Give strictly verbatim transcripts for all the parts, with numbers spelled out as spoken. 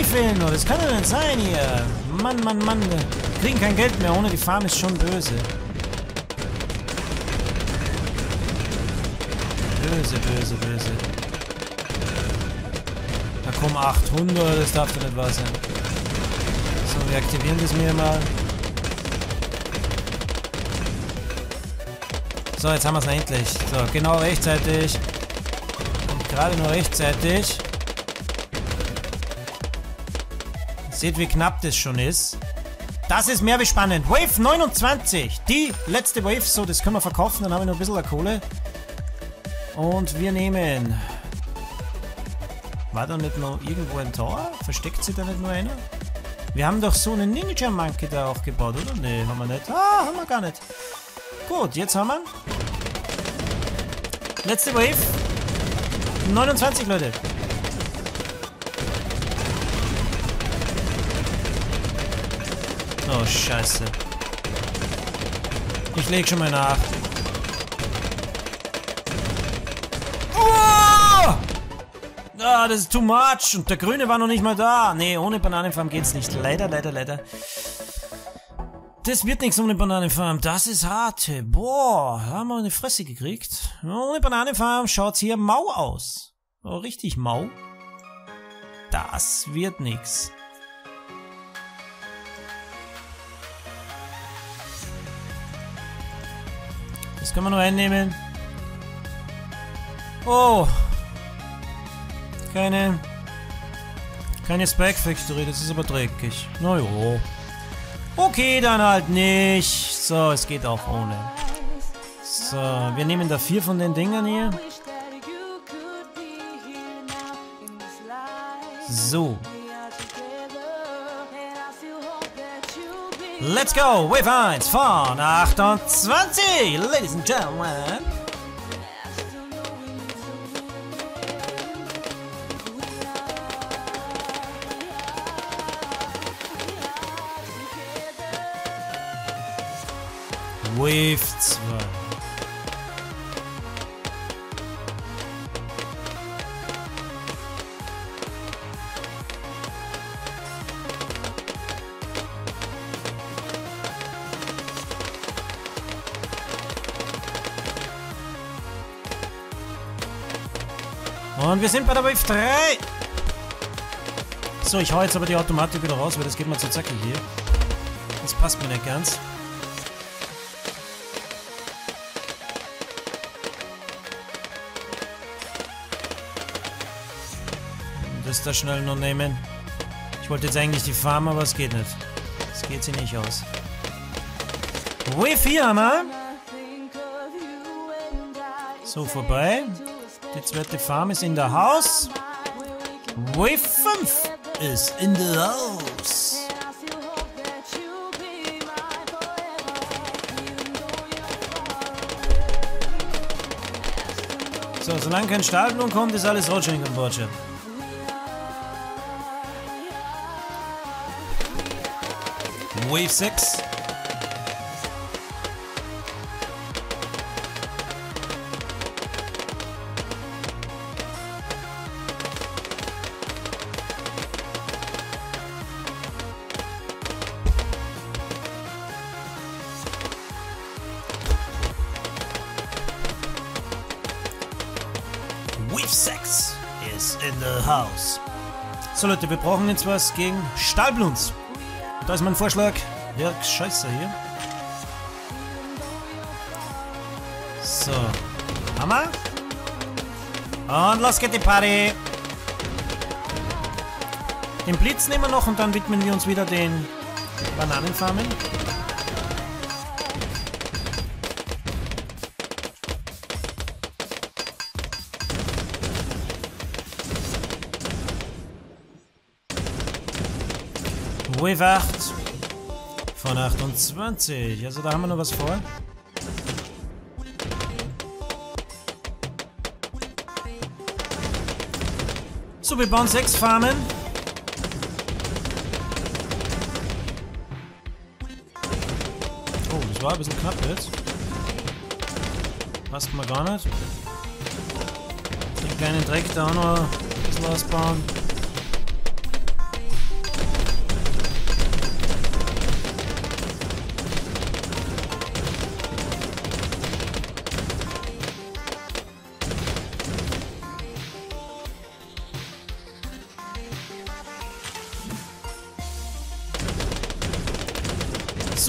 fehlen noch. Das kann doch nicht sein hier. Mann, Mann, Mann. Wir kriegen kein Geld mehr. Ohne die Farm ist schon böse. Böse, böse, böse. Da kommen achthundert. Das darf doch nicht wahr sein. So, wir aktivieren das mir mal. So, jetzt haben wir es endlich. So, genau rechtzeitig. Und gerade nur rechtzeitig. Seht, wie knapp das schon ist. Das ist mehr wie spannend. Wave neunundzwanzig. Die letzte Wave. So, das können wir verkaufen. Dann haben wir noch ein bisschen Kohle. Und wir nehmen... War da nicht noch irgendwo ein Tor? Versteckt sich da nicht nur einer? Wir haben doch so einen Ninja Monkey da auch gebaut, oder? Ne, haben wir nicht. Ah, haben wir gar nicht. Gut, jetzt haben wir... Letzte Wave. neunundzwanzig, Leute. Oh, scheiße. Ich leg schon mal nach. Oh! Ah, das ist too much. Und der Grüne war noch nicht mal da. Nee, ohne Bananenfarm geht's nicht. Leider, leider, leider. Das wird nichts ohne Bananenfarm. Das ist hart. Boah, haben wir eine Fresse gekriegt. Ohne Bananenfarm schaut's hier mau aus. Oh, richtig mau. Das wird nichts. Das können wir noch einnehmen. Oh. Keine... Keine Spike Factory, das ist aber dreckig. Na jo. Okay, dann halt nicht. So, es geht auch ohne. So, wir nehmen da vier von den Dingern hier. So. Let's go! Wave eins von achtundzwanzig! Ladies and Gentlemen! Wave zwei. Und wir sind bei der Wave drei. So, ich hau jetzt aber die Automatik wieder raus, weil das geht mir zu zackig hier. Das passt mir nicht ganz. Das da schnell noch nehmen. Ich wollte jetzt eigentlich die Farm, aber es geht nicht. Es geht sie nicht aus. Wave vier haben wir. So, vorbei. Die zweite Farm ist in der Haus. Wave fünf ist in der Haus. So, solange kein Stahlblumen kommt, ist alles Rotschenk und Borche. Wave sechs. Wave sechs is in the house. So Leute, wir brauchen jetzt was gegen Stahlblunz. Da ist mein Vorschlag. Ja, scheiße hier. So. Hammer. Und los geht die Party. Den Blitz nehmen wir noch und dann widmen wir uns wieder den Bananenfarmen. Wave acht von achtundzwanzig. Also da haben wir noch was vor. So, wir bauen sechs Farmen. Oh, das war ein bisschen knapp jetzt. Passt mal gar nicht. Den kleinen Dreck da auch noch ein bisschen ausbauen.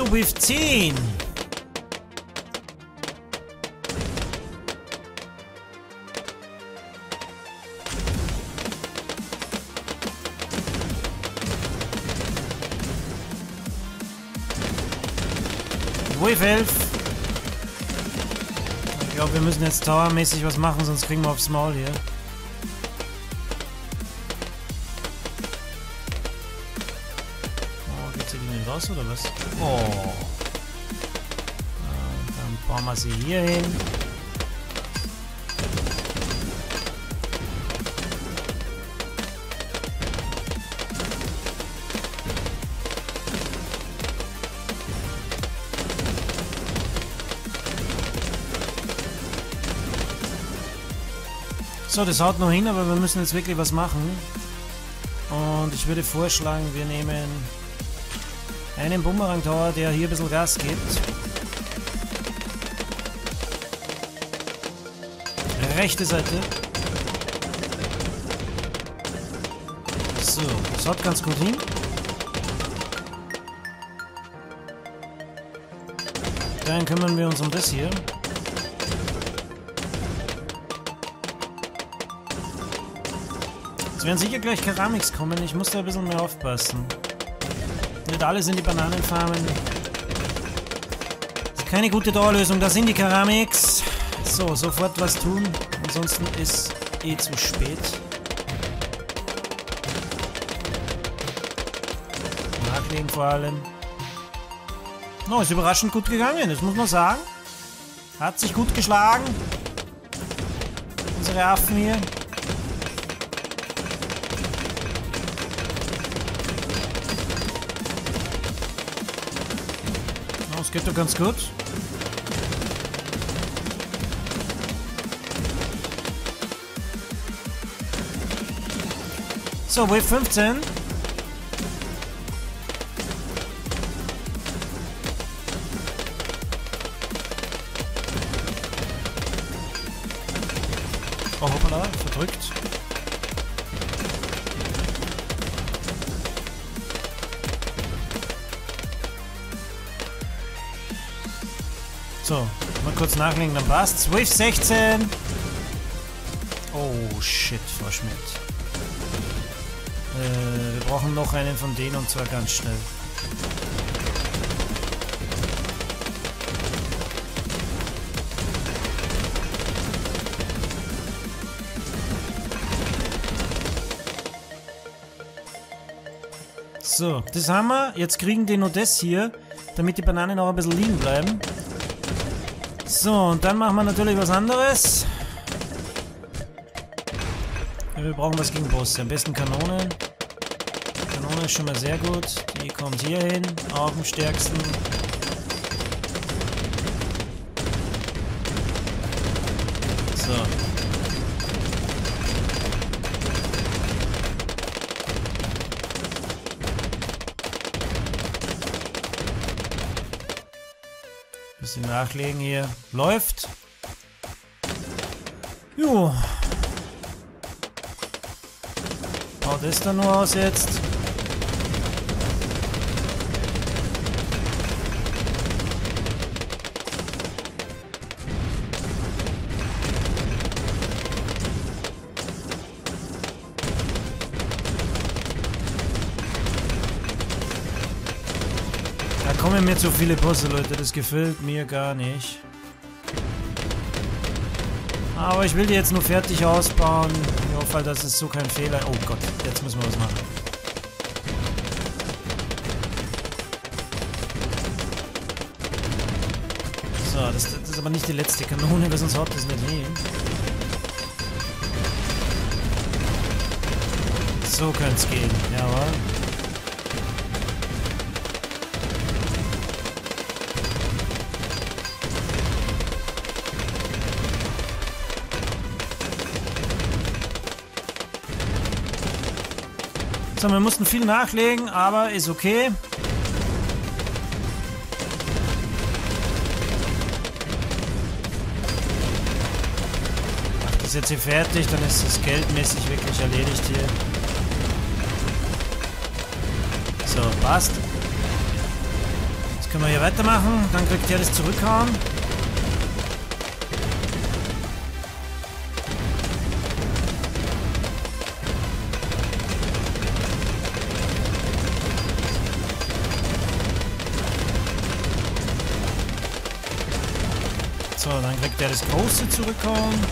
Wave zehn. Wave elf. Ich glaube, wir müssen jetzt towermäßig was machen, sonst kriegen wir aufs Maul hier. Oh, geht's hier nicht raus oder was? Oh. Dann bauen wir sie hier hin. So, das haut noch hin, aber wir müssen jetzt wirklich was machen. Und ich würde vorschlagen, wir nehmen einen Bumerang Tower, der hier ein bisschen Gas gibt. Rechte Seite. So, das haut ganz gut hin. Dann kümmern wir uns um das hier. Es werden sicher gleich Keramiks kommen, ich muss da ein bisschen mehr aufpassen. Nicht alle sind die Bananenfarmen. Das ist keine gute Dauerlösung, da sind die Keramiks. So, sofort was tun, ansonsten ist eh zu spät. Nachlegen vor allem. No, ist überraschend gut gegangen, das muss man sagen. Hat sich gut geschlagen. Unsere Affen hier. Das geht doch ganz gut. So, Wave fünfzehn. Oh, hoppala, verdrückt. So, mal kurz nachlegen, dann passt's. Wave sechzehn. Oh, shit, Frau Schmidt. Äh, wir brauchen noch einen von denen und zwar ganz schnell. So, das haben wir. Jetzt kriegen die nur das hier, damit die Bananen auch ein bisschen liegen bleiben. So, und dann machen wir natürlich was anderes. Ja, wir brauchen was gegen Bosse. Am besten Kanonen. Kanone ist schon mal sehr gut. Die kommt hier hin. Auch am stärksten. So. Bisschen nachlegen hier. Läuft. Jo. Haut das dann nur aus jetzt. Da kommen mir zu viele Bosse, Leute. Das gefällt mir gar nicht. Aber ich will die jetzt nur fertig ausbauen. Ich hoffe halt, dass es so kein Fehler... Oh Gott, jetzt müssen wir was machen. So, das, das ist aber nicht die letzte Kanone, weil sonst haut das nicht hin. So könnte es gehen, jawohl. So, wir mussten viel nachlegen, aber ist okay. Macht das jetzt hier fertig, dann ist es geldmäßig wirklich erledigt hier. So, passt. Jetzt Jetzt können wir hier weitermachen. Dann kriegt der das zurückhauen. So, dann kriegt der das Große zurückhauen.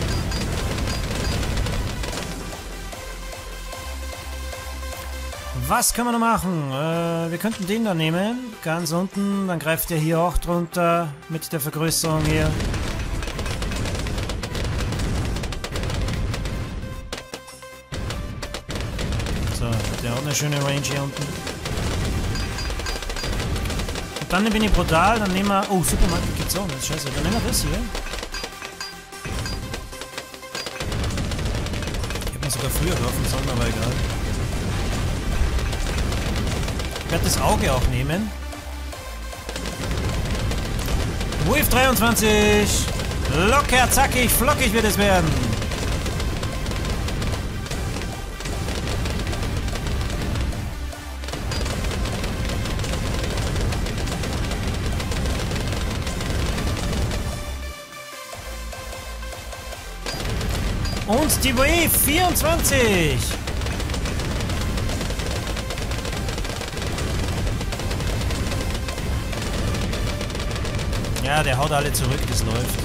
Was können wir noch machen? Äh, wir könnten den da nehmen. Ganz unten. Dann greift er hier auch drunter mit der Vergrößerung hier. So, der hat eine schöne Range hier unten. Und dann bin ich brutal. Dann nehmen wir... Oh, Supermarkt gibt's auch. Das ist scheiße. Dann nehmen wir das hier. Ich hätte mir sogar früher kaufen sollen, aber egal. Ich werde das Auge auch nehmen. Wave dreiundzwanzig. Locker, zackig, flockig wird es werden. Und die Wave vierundzwanzig. Ja, der haut alle zurück, das läuft.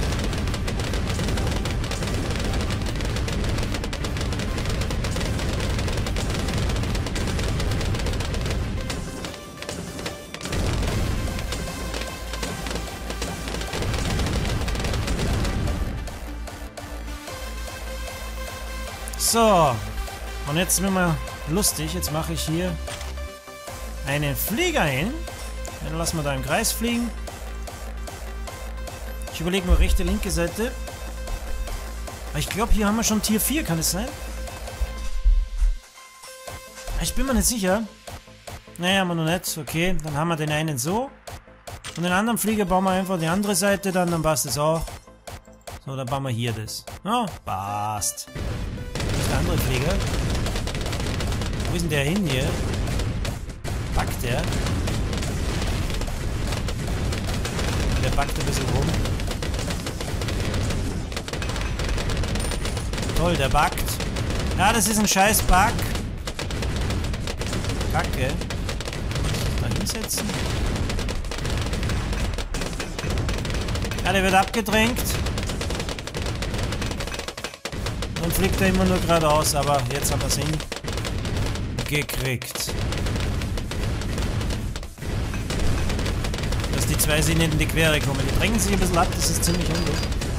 So, und jetzt sind wir mal lustig. Jetzt mache ich hier einen Flieger hin. Den lassen wir da im Kreis fliegen. Ich überlege nur rechte, linke Seite. Ich glaube, hier haben wir schon Tier vier, kann es sein? Ich bin mir nicht sicher. Naja, haben wir noch nicht. Okay, dann haben wir den einen so. Und den anderen Flieger bauen wir einfach die andere Seite, dann, dann passt es auch. So, dann bauen wir hier das. Oh, passt. Wo ist der andere Flieger? Wo ist denn der hin hier? Packt der? Der packt ein bisschen rum. Toll, der buggt. Ja, das ist ein scheiß Bug. Kacke. Da hinsetzen. Ja, der wird abgedrängt. Dann fliegt er immer nur geradeaus, aber jetzt haben wir es hingekriegt. Dass die zwei sich nicht in die Quere kommen. Die drängen sich ein bisschen ab, das ist ziemlich ungut.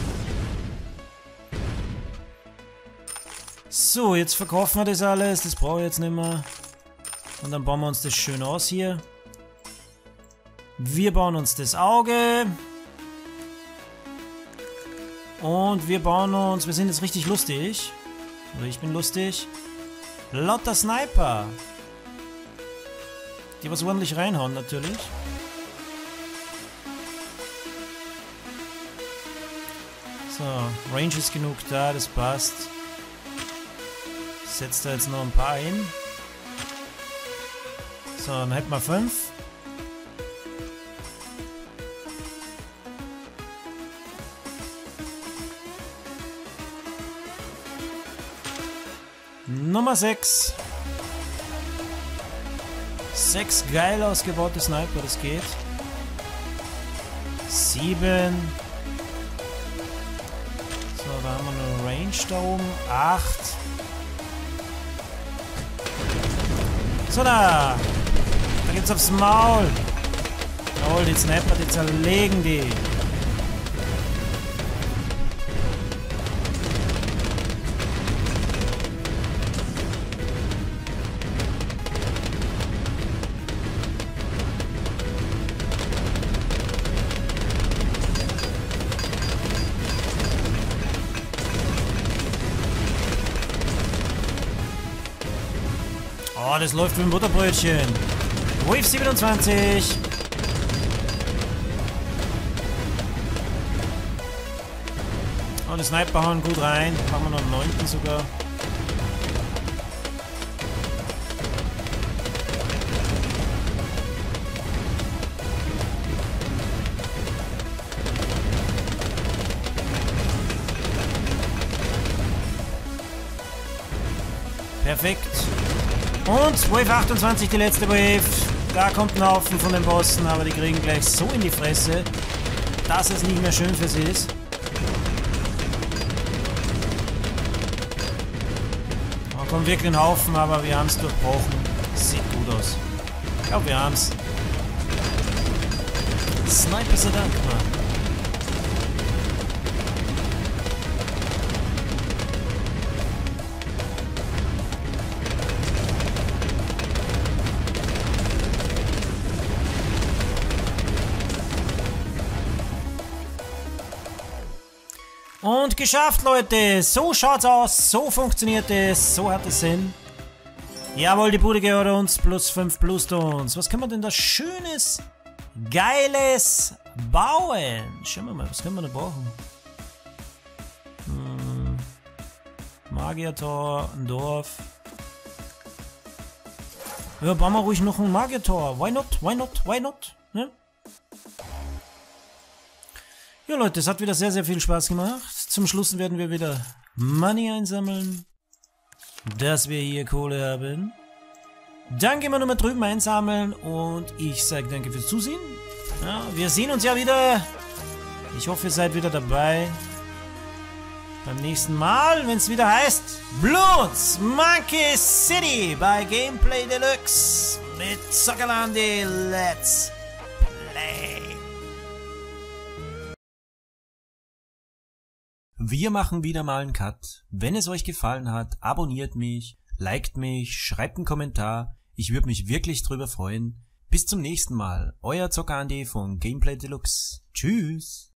So, jetzt verkaufen wir das alles. Das brauche ich jetzt nicht mehr. Und dann bauen wir uns das schön aus hier. Wir bauen uns das Auge. Und wir bauen uns... Wir sind jetzt richtig lustig. Oder ich bin lustig. Lauter Sniper. Die was ordentlich reinhauen natürlich. So, Range ist genug da, das passt. Setzt da jetzt noch ein paar ein. So, dann hätten wir fünf. Nummer sechs. Sechs geil ausgebaute Sniper, das geht. Sieben. So, da haben wir eine Range da oben. Acht. So, da. Da geht's aufs Maul. Jawohl, die Sniper, die zerlegen die. Oh, das läuft wie ein Butterbrötchen. Wave siebenundzwanzig. Oh, die Sniper hauen gut rein. Machen wir noch einen neunten sogar. Perfekt. Und Wave achtundzwanzig, die letzte Wave. Da kommt ein Haufen von den Bossen, aber die kriegen gleich so in die Fresse, dass es nicht mehr schön für sie ist. Da kommt wirklich ein Haufen, aber wir haben es durchbrochen. Sieht gut aus. Ich glaube, wir haben es. Sniper sei Dank, Mann. Und geschafft, Leute. So schaut's aus. So funktioniert es. So hat es Sinn. Jawohl, die Bude gehört uns. Plus fünf Bluestones. Was können wir denn da Schönes, Geiles bauen? Schauen wir mal, was können wir da brauchen? Hm. Magiertor, ein Dorf. Ja, bauen wir ruhig noch ein Magiertor. Why not? Why not? Why not? Ne? Ja, Leute, es hat wieder sehr, sehr viel Spaß gemacht. Zum Schluss werden wir wieder Money einsammeln, dass wir hier Kohle haben. Dann gehen wir nochmal drüben einsammeln und ich sage danke fürs Zusehen. Ja, wir sehen uns ja wieder. Ich hoffe, ihr seid wieder dabei. Beim nächsten Mal, wenn es wieder heißt Bloons Monkey City bei Gameplay Deluxe mit Zockerlandi. Let's play. Wir machen wieder mal einen Cut. Wenn es euch gefallen hat, abonniert mich, liked mich, schreibt einen Kommentar. Ich würde mich wirklich drüber freuen. Bis zum nächsten Mal. Euer Zockerandi von Gameplay Deluxe. Tschüss.